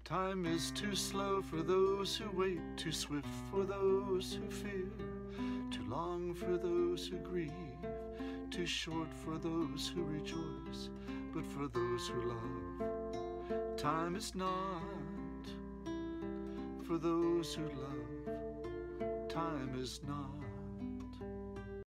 Time is too slow for those who wait, too swift for those who fear, too long for those who grieve, too short for those who rejoice, but for those who love. Time is not for those who love. Time is not.